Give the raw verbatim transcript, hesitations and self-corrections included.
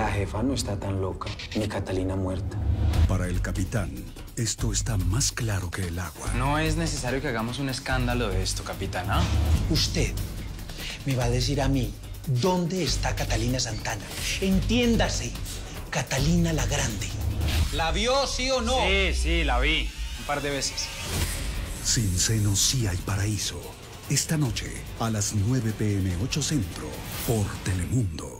La jefa no está tan loca, ni Catalina muerta. Para el capitán, esto está más claro que el agua. No es necesario que hagamos un escándalo de esto, capitán, ¿ah? Usted me va a decir a mí dónde está Catalina Santana. Entiéndase, Catalina la Grande. ¿La vio, sí o no? Sí, sí, la vi. Un par de veces. Sin seno sí hay paraíso. Esta noche, a las nueve p m ocho Centro, por Telemundo.